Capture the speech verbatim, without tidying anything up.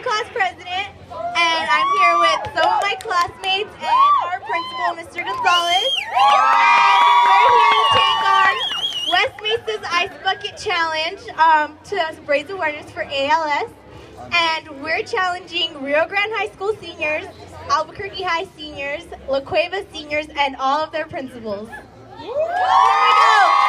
class president, and I'm here with some of my classmates and our principal, Mister Gonzalez. And we're here to take on West Mesa's Ice Bucket Challenge um, to raise awareness for A L S. And we're challenging Rio Grande High School seniors, Albuquerque High seniors, La Cueva seniors, and all of their principals. Here we go!